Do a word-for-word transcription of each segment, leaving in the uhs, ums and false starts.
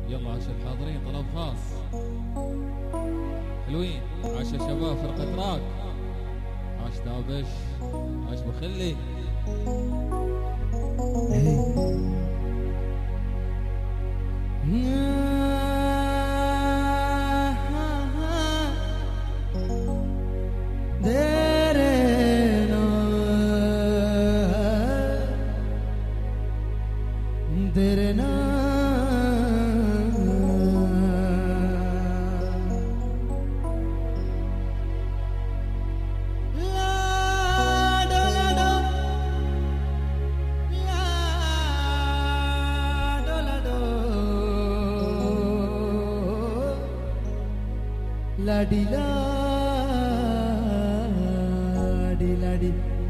يلا عشان الحاضرين طلب خاص. حلوين. عاش يا شباب فرقة راك. عاش دابش. عاش بخلي. लाडी लाडी लाडी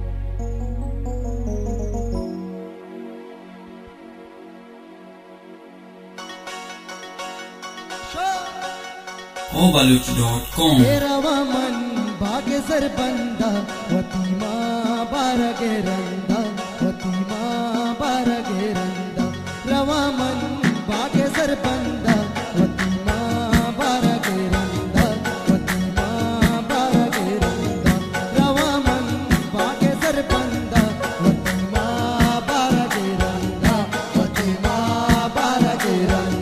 ओ बालूच dot com. तेरा मन भाग्य सर बंदा वतीमा बारगे रंदा वतीमा बारगे रंदा रवा मन भाग्य सर बंदा वतीमा बारगे रंदा वतीमा बारगे रंदा रवा मन भाग्य सर बंदा वतीमा बारगे रंदा वतीमा बारगे रंदा।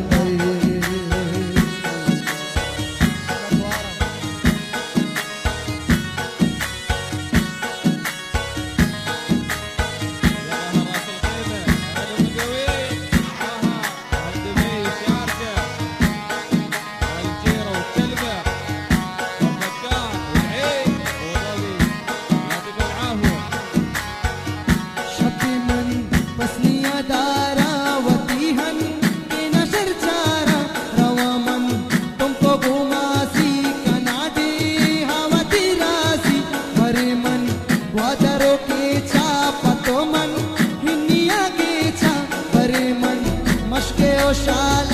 शाला